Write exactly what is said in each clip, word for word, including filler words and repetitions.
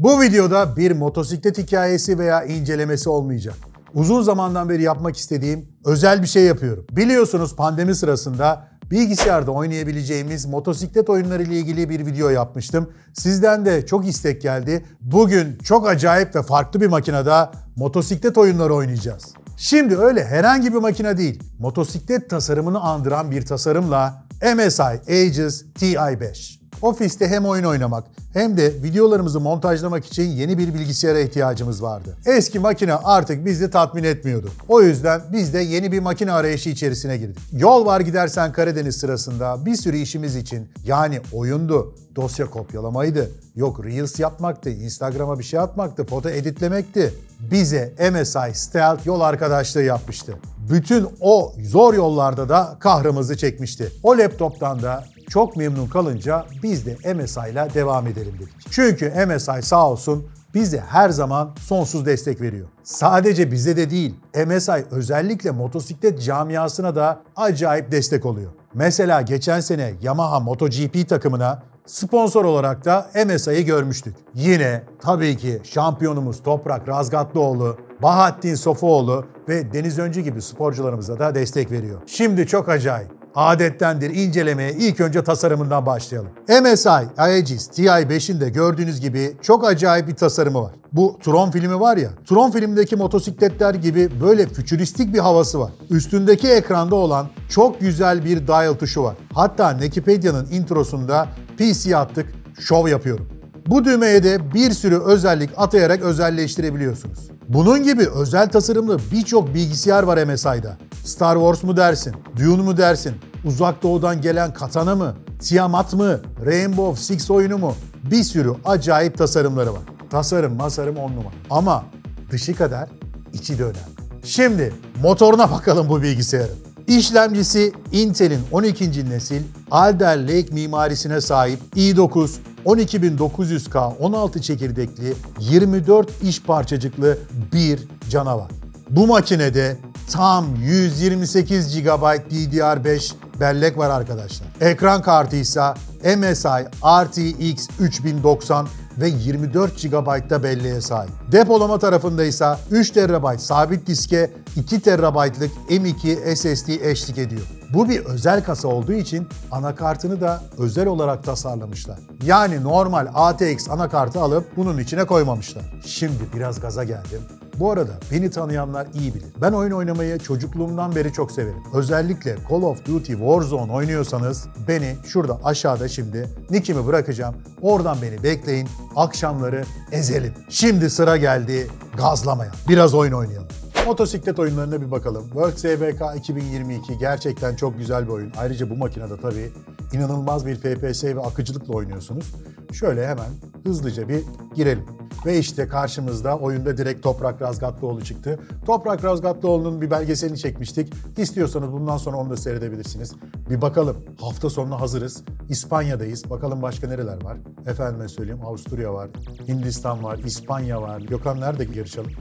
Bu videoda bir motosiklet hikayesi veya incelemesi olmayacak. Uzun zamandan beri yapmak istediğim özel bir şey yapıyorum. Biliyorsunuz pandemi sırasında bilgisayarda oynayabileceğimiz motosiklet oyunları ile ilgili bir video yapmıştım. Sizden de çok istek geldi. Bugün çok acayip ve farklı bir makinede motosiklet oyunları oynayacağız. Şimdi öyle herhangi bir makine değil, motosiklet tasarımını andıran bir tasarımla M S I Aegis T I beş. Ofiste hem oyun oynamak hem de videolarımızı montajlamak için yeni bir bilgisayara ihtiyacımız vardı. Eski makine artık bizi tatmin etmiyordu. O yüzden biz de yeni bir makine arayışı içerisine girdik. Yol var gidersen Karadeniz sırasında bir sürü işimiz için, yani oyundu, dosya kopyalamaydı, yok Reels yapmaktı, Instagram'a bir şey atmaktı, foto editlemekti. Bize M S I Stealth yol arkadaşlığı yapmıştı. Bütün o zor yollarda da kahrımızı çekmişti. O laptoptan da çok memnun kalınca biz de M S I ile devam edelim dedik. Çünkü M S I sağ olsun bize her zaman sonsuz destek veriyor. Sadece bize de değil, M S I özellikle motosiklet camiasına da acayip destek oluyor. Mesela geçen sene Yamaha MotoGP takımına sponsor olarak da M S I'yi görmüştük. Yine tabii ki şampiyonumuz Toprak Razgatlıoğlu, Bahattin Sofuoğlu ve Deniz Öncü gibi sporcularımıza da destek veriyor. Şimdi çok acayip, adettendir incelemeye ilk önce tasarımından başlayalım. M S I Aegis T I beş'in de gördüğünüz gibi çok acayip bir tasarımı var. Bu Tron filmi var ya, Tron filmindeki motosikletler gibi böyle fütüristik bir havası var. Üstündeki ekranda olan çok güzel bir dial tuşu var. Hatta Wikipedia'nın introsunda P C'ye attık, şov yapıyorum. Bu düğmeye de bir sürü özellik atayarak özelleştirebiliyorsunuz. Bunun gibi özel tasarımlı birçok bilgisayar var M S I'da. Star Wars mu dersin, Dune mu dersin, Uzak Doğu'dan gelen Katana mı, Tiamat mı, Rainbow Six oyunu mu? Bir sürü acayip tasarımları var. Tasarım, masarım on numara. Ama dışı kadar içi de önemli. Şimdi motoruna bakalım bu bilgisayarın. İşlemcisi Intel'in on ikinci nesil Alder Lake mimarisine sahip i dokuz on iki bin dokuz yüz K on altı çekirdekli yirmi dört iş parçacıklı bir canavar. Bu makinede tam yüz yirmi sekiz gigabayt D D R beş bellek var arkadaşlar. Ekran kartı ise M S I R T X üç bin doksan ve yirmi dört gigabayt'ta belleğe sahip. Depolama tarafında ise üç terabayt sabit diske iki terabaytlık M iki S S D eşlik ediyor. Bu bir özel kasa olduğu için anakartını da özel olarak tasarlamışlar. Yani normal A T X anakartı alıp bunun içine koymamışlar. Şimdi biraz gaza geldim. Bu arada beni tanıyanlar iyi bilir. Ben oyun oynamayı çocukluğumdan beri çok severim. Özellikle Call of Duty Warzone oynuyorsanız beni şurada aşağıda şimdi nickimi bırakacağım. Oradan beni bekleyin. Akşamları ezelim. Şimdi sıra geldi gazlamaya. Biraz oyun oynayalım. Motosiklet oyunlarına bir bakalım. World S B K iki bin yirmi iki gerçekten çok güzel bir oyun. Ayrıca bu makinede tabii inanılmaz bir F P S ve akıcılıkla oynuyorsunuz. Şöyle hemen hızlıca bir girelim. Ve işte karşımızda oyunda direkt Toprak Razgatlıoğlu çıktı. Toprak Razgatlıoğlu'nun bir belgeselini çekmiştik. İstiyorsanız bundan sonra onu da seyredebilirsiniz. Bir bakalım. Hafta sonuna hazırız. İspanya'dayız. Bakalım başka nereler var? Efendime söyleyeyim, Avusturya var, Hindistan var, İspanya var. Gökhan nerede yarışalım?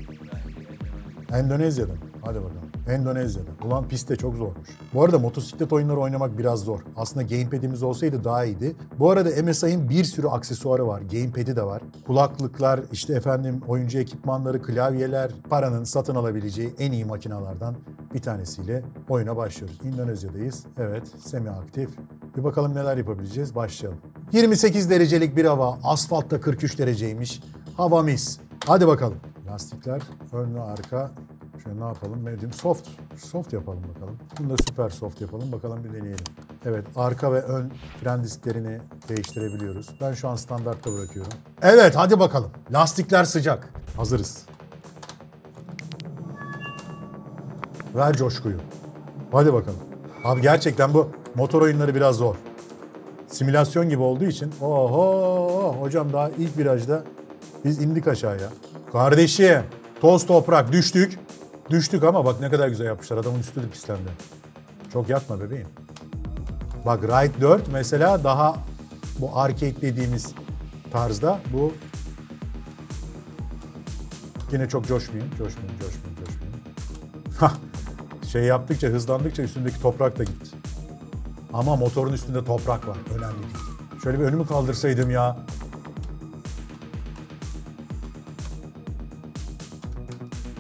Endonezya'da. Hadi bakalım. Endonezya'da. Ulan pist de çok zormuş. Bu arada motosiklet oyunları oynamak biraz zor. Aslında gamepad'imiz olsaydı daha iyiydi. Bu arada M S I'nin bir sürü aksesuarı var. Gamepad'i de var. Kulaklıklar, işte efendim oyuncu ekipmanları, klavyeler, paranın satın alabileceği en iyi makinalardan bir tanesiyle oyuna başlıyoruz. Endonezya'dayız. Evet, semi aktif. Bir bakalım neler yapabileceğiz. Başlayalım. yirmi sekiz derecelik bir hava. Asfaltta kırk üç dereceymiş. Hava mis. Hadi bakalım. Lastikler ön ve arka. Şöyle ne yapalım? Medium soft. Soft yapalım bakalım. Bunu da süper soft yapalım. Bakalım bir deneyelim. Evet, arka ve ön fren disklerini değiştirebiliyoruz. Ben şu an standartta bırakıyorum. Evet, hadi bakalım. Lastikler sıcak. Hazırız. Ver coşkuyu. Hadi bakalım. Abi gerçekten bu motor oyunları biraz zor. Simülasyon gibi olduğu için. Oho! Hocam daha ilk virajda biz indik aşağıya. Kardeşim, toz toprak düştük. Düştük ama bak ne kadar güzel yapmışlar. Adamın üstü de pislendi. Çok yatma bebeğim. Bak Ride dört mesela daha bu arcade dediğimiz tarzda. Bu yine çok coşmayayım. Coşmayayım, coşmayayım, coşmayayım. Şey yaptıkça, hızlandıkça üstündeki toprak da gitti. Ama motorun üstünde toprak var. Önemli değil. Şöyle bir önümü kaldırsaydım ya.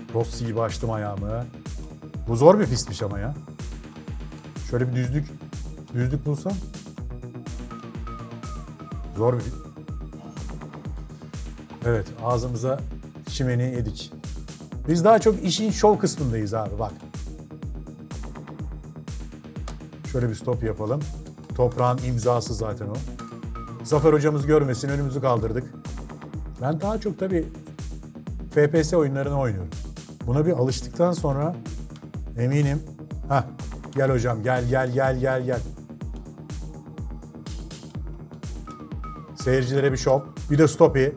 Rossi gibi açtım ayağımı. Bu zor bir pistmiş ama ya. Şöyle bir düzlük, düzlük bulsam. Zor bir... Evet, ağzımıza çimeni yedik. Biz daha çok işin şov kısmındayız abi, bak. Şöyle bir stop yapalım. Toprağın imzası zaten o. Zafer hocamız görmesin, önümüzü kaldırdık. Ben daha çok tabii F P S oyunlarını oynuyorum. Buna bir alıştıktan sonra eminim. Hah, gel hocam, gel gel gel gel gel. Seyircilere bir şov, bir de stopi.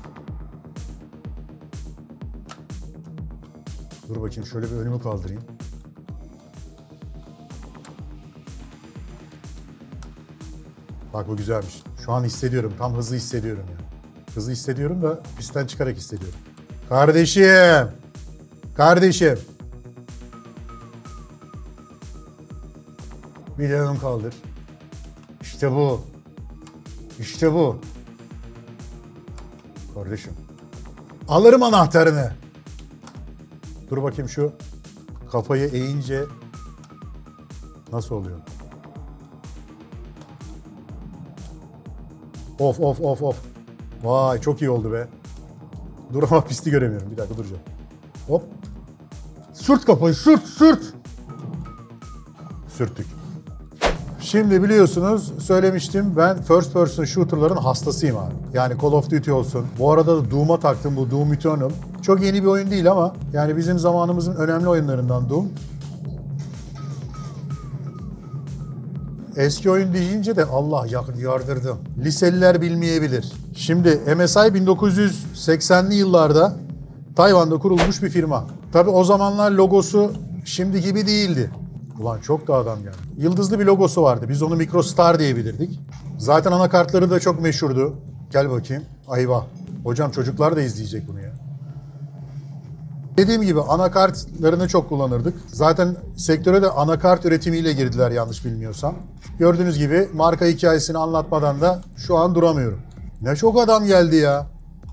Dur bakayım, şöyle bir önümü kaldırayım. Bak bu güzelmiş. Şu an hissediyorum, tam hızı hissediyorum yani. Hızı hissediyorum da pistten çıkarak hissediyorum. Kardeşim! Kardeşim! Bir de ön kaldır. İşte bu. İşte bu. Kardeşim. Alırım anahtarını. Dur bakayım şu kafayı eğince nasıl oluyor? Of of of of. Vay çok iyi oldu be. Dur ama pisti göremiyorum. Bir dakika duracağım. Hop. Sürt kafayı, sürt sürt. Sürttük. Şimdi biliyorsunuz, söylemiştim, ben first person shooter'ların hastasıyım abi. Yani Call of Duty olsun. Bu arada da Doom'a taktım, bu Doom Eternal. Çok yeni bir oyun değil ama yani bizim zamanımızın önemli oyunlarından Doom. Eski oyun deyince de Allah yardırdım. Liseliler bilmeyebilir. Şimdi M S I bin dokuz yüz seksenli yıllarda Tayvan'da kurulmuş bir firma. Tabii o zamanlar logosu şimdi gibi değildi. Ulan çok da adam geldi. Yıldızlı bir logosu vardı. Biz onu MicroStar diyebilirdik. Zaten anakartları da çok meşhurdu. Gel bakayım. Ayva. Hocam çocuklar da izleyecek bunu ya. Dediğim gibi anakartlarını çok kullanırdık. Zaten sektöre de anakart üretimiyle girdiler yanlış bilmiyorsam. Gördüğünüz gibi marka hikayesini anlatmadan da şu an duramıyorum. Ne çok adam geldi ya.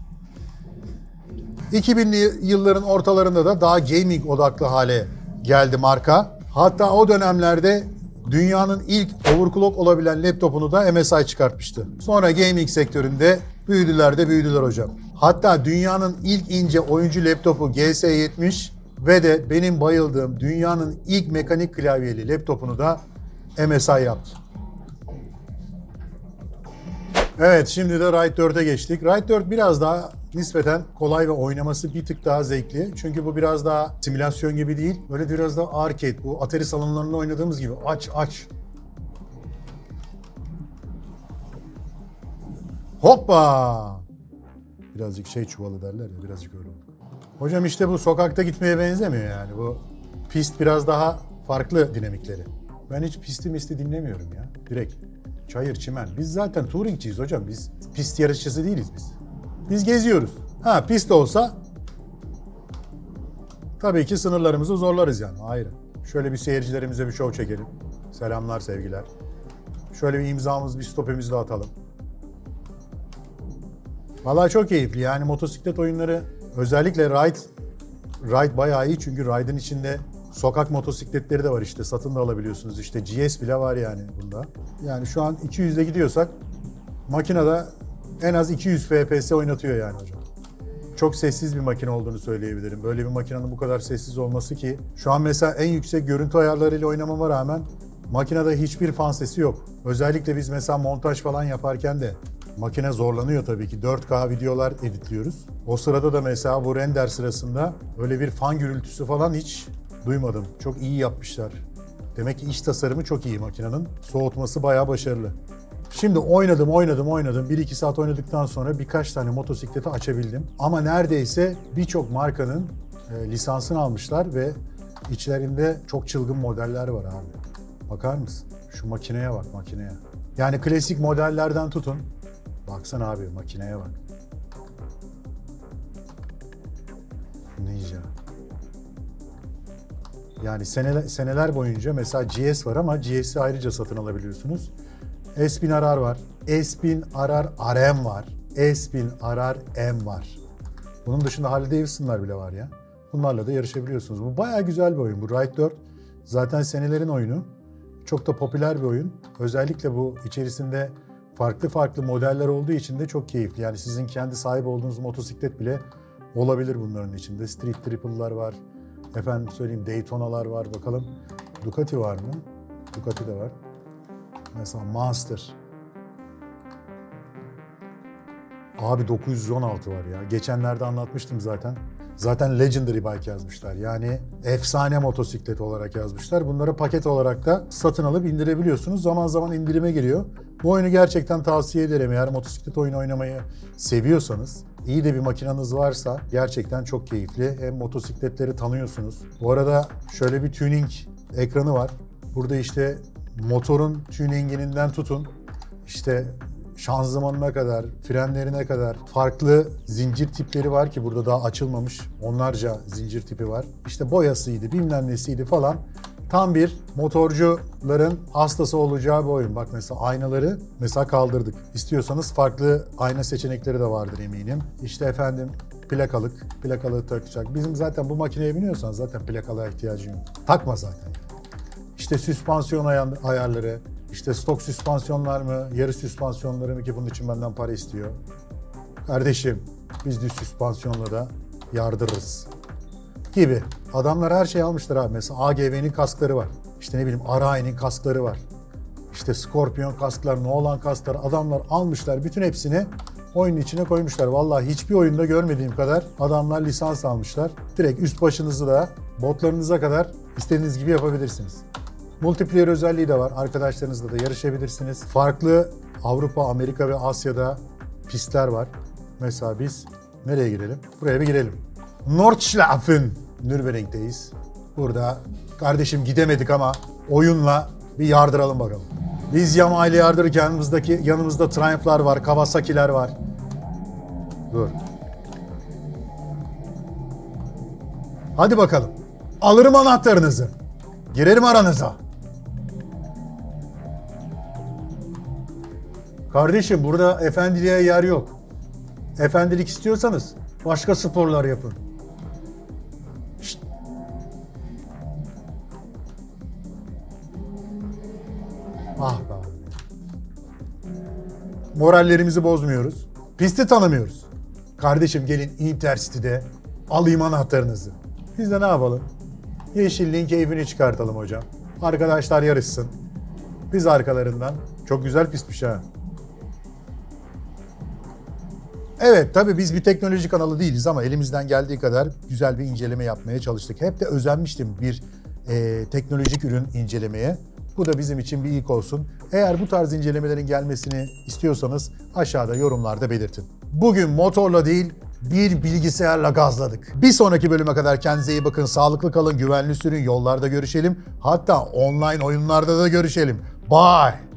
iki binli yılların ortalarında da daha gaming odaklı hale geldi marka. Hatta o dönemlerde dünyanın ilk overclock olabilen laptopunu da M S I çıkartmıştı. Sonra gaming sektöründe büyüdüler de büyüdüler hocam. Hatta dünyanın ilk ince oyuncu laptopu G S yetmiş ve de benim bayıldığım dünyanın ilk mekanik klavyeli laptopunu da M S I yaptı. Evet, şimdi de Ride dört'e geçtik. Ride dört biraz daha nispeten kolay ve oynaması bir tık daha zevkli. Çünkü bu biraz daha simülasyon gibi değil. Böyle biraz daha arcade. Bu Atari salonlarında oynadığımız gibi aç aç. Hoppa! Birazcık şey çuvalı derler ya, birazcık öyle oldu. Hocam işte bu sokakta gitmeye benzemiyor yani. Bu pist biraz daha farklı dinamikleri. Ben hiç pisti misti dinlemiyorum ya. Direkt çayır çimen. Biz zaten touringçiyiz hocam. Biz pist yarışçısı değiliz biz. Biz geziyoruz. Ha pist olsa tabii ki sınırlarımızı zorlarız yani, ayrı. Şöyle bir seyircilerimize bir şov çekelim. Selamlar, sevgiler. Şöyle bir imzamız, bir stopimizi de atalım. Vallahi çok keyifli yani motosiklet oyunları, özellikle Ride, Ride bayağı iyi çünkü Ride'ın içinde sokak motosikletleri de var, işte satın da alabiliyorsunuz, işte G S bile var yani bunda. Yani şu an iki yüzde gidiyorsak makinede en az iki yüz F P S oynatıyor yani hocam. Çok sessiz bir makine olduğunu söyleyebilirim. Böyle bir makinenin bu kadar sessiz olması ki şu an mesela en yüksek görüntü ayarlarıyla oynamama rağmen makinede hiçbir fan sesi yok. Özellikle biz mesela montaj falan yaparken de makine zorlanıyor tabii ki. dört K videolar editliyoruz. O sırada da mesela bu render sırasında öyle bir fan gürültüsü falan hiç duymadım. Çok iyi yapmışlar. Demek ki iç tasarımı çok iyi makinenin. Soğutması bayağı başarılı. Şimdi oynadım, oynadım, oynadım. bir iki saat oynadıktan sonra birkaç tane motosikleti açabildim. Ama neredeyse birçok markanın e, lisansını almışlar ve içlerinde çok çılgın modeller var abi. Bakar mısın? Şu makineye bak, makineye. Yani klasik modellerden tutun. Baksana abi, makineye bak. Ninja. Yani seneler, seneler boyunca mesela G S var ama G S'i ayrıca satın alabiliyorsunuz. S bin R R var. S bin R R R M var. S bin R R M var. Bunun dışında Harley Davidson'lar bile var ya. Bunlarla da yarışabiliyorsunuz. Bu bayağı güzel bir oyun. Bu Ride dört zaten senelerin oyunu. Çok da popüler bir oyun. Özellikle bu içerisinde farklı farklı modeller olduğu için de çok keyifli. Yani sizin kendi sahip olduğunuz motosiklet bile olabilir bunların içinde. Street Triple'lar var. Efendim söyleyeyim Daytona'lar var. Bakalım Ducati var mı? Ducati de var. Mesela Monster. Abi dokuz yüz on altı var ya. Geçenlerde anlatmıştım zaten. Zaten Legendary Bike yazmışlar. Yani efsane motosiklet olarak yazmışlar. Bunları paket olarak da satın alıp indirebiliyorsunuz. Zaman zaman indirime giriyor. Bu oyunu gerçekten tavsiye ederim. Eğer motosiklet oyunu oynamayı seviyorsanız, iyi de bir makineniz varsa gerçekten çok keyifli. Hem motosikletleri tanıyorsunuz. Bu arada şöyle bir tuning ekranı var. Burada işte motorun tuninginden tutun, işte şanzımanına kadar, frenlerine kadar farklı zincir tipleri var ki burada daha açılmamış onlarca zincir tipi var. İşte boyasıydı, bilmem nesiydi falan. Tam bir motorcuların hastası olacağı bir oyun. Bak mesela aynaları mesela kaldırdık. İstiyorsanız farklı ayna seçenekleri de vardır eminim. İşte efendim plakalık, plakalığı takacak. Bizim zaten bu makineye biniyorsan zaten plakalığa ihtiyacın yok. Takma zaten. İşte süspansiyon ayarları, işte stok süspansiyonlar mı, yarı süspansiyonları mı ki bunun için benden para istiyor. Kardeşim biz düz süspansiyonla da yardırırız gibi. Adamlar her şeyi almışlar abi. Mesela A G V'nin kaskları var. İşte ne bileyim Arai'nin kaskları var. İşte Scorpion kasklar, Nolan kasklar. Adamlar almışlar bütün hepsini oyunun içine koymuşlar. Vallahi hiçbir oyunda görmediğim kadar adamlar lisans almışlar. Direkt üst başınızı da botlarınıza kadar istediğiniz gibi yapabilirsiniz. Multiplayer özelliği de var. Arkadaşlarınızla da yarışabilirsiniz. Farklı Avrupa, Amerika ve Asya'da pistler var. Mesela biz nereye girelim? Buraya bir girelim. Nordschleifen. Nürburgring'deyiz. Burada kardeşim gidemedik ama oyunla bir yardıralım bakalım. Biz Yamaha ile yardırırken yanımızdaki, yanımızda Triumph'lar var, Kawasaki'ler var. Dur. Hadi bakalım. Alırım anahtarınızı. Girerim aranıza. Kardeşim burada efendiliğe yer yok. Efendilik istiyorsanız başka sporlar yapın. Şşt. Ah be abi. Morallerimizi bozmuyoruz. Pisti tanımıyoruz. Kardeşim gelin Intercity'de alayım anahtarınızı. Biz de ne yapalım? Yeşilliğin keyfini çıkartalım hocam. Arkadaşlar yarışsın. Biz arkalarından. Çok güzel pistmiş ha. Evet tabii biz bir teknoloji kanalı değiliz ama elimizden geldiği kadar güzel bir inceleme yapmaya çalıştık. Hep de özenmiştim bir e, teknolojik ürün incelemeye. Bu da bizim için bir ilk olsun. Eğer bu tarz incelemelerin gelmesini istiyorsanız aşağıda yorumlarda belirtin. Bugün motorla değil bir bilgisayarla gazladık. Bir sonraki bölüme kadar kendinize iyi bakın, sağlıklı kalın, güvenli sürün, yollarda görüşelim. Hatta online oyunlarda da görüşelim. Bye!